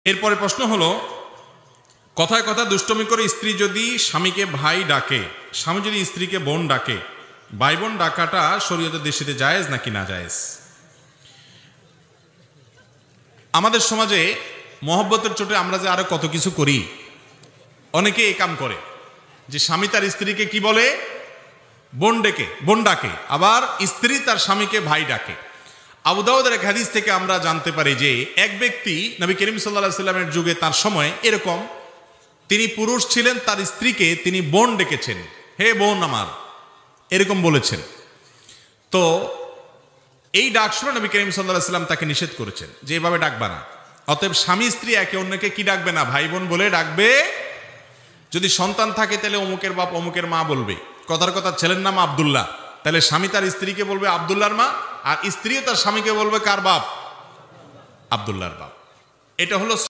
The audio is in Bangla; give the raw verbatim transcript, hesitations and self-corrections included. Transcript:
এরপরে প্রশ্ন হলো, কথায় কথা দুষ্টমি করে স্ত্রী যদি স্বামীকে ভাই ডাকে, স্বামী যদি স্ত্রীকে বোন ডাকে, ভাই বোন ডাকাটা শরীয়তের দৃষ্টিতে জায়েজ নাকি না জায়েজ? আমাদের সমাজে মহব্বতের চোটে আমরা যে আরো কত কিছু করি, অনেকে এই কাম করে যে স্বামী তার স্ত্রীকে কি বলে, বোন ডেকে বোন ডাকে, আবার স্ত্রী তার স্বামীকে ভাই ডাকে। আবু দাউদের এক হাদিস থেকে আমরা জানতে পারি যে এক ব্যক্তি নবী করিম সাল্লাল্লাহু আলাইহি সাল্লামের যুগে তার সময় এরকম, তিনি পুরুষ ছিলেন, তার স্ত্রীকে তিনি বোন ডেকেছেন, হে বোন আমার, এরকম বলেছেন। তো এই ডাক শুনে নবী করিম সাল্লাল্লাহু আলাইহি সাল্লাম তাকে নিষেধ করেছেন যে এভাবে ডাকবা না। অতএব স্বামী স্ত্রী একে অন্যকে কি ডাকবে না, ভাই বোন বলে ডাকবে। যদি সন্তান থাকে তাহলে অমুকের বাপ অমুকের মা বলবে। কথার কথা ছেলের নাম আব্দুল্লাহ, তাহলে স্বামী তার স্ত্রীকে বলবে আব্দুল্লাহর মা, আর স্ত্রীও তার স্বামীকে বলবে কার বাপ, আব্দুল্লাহর বাপ। এটা হলো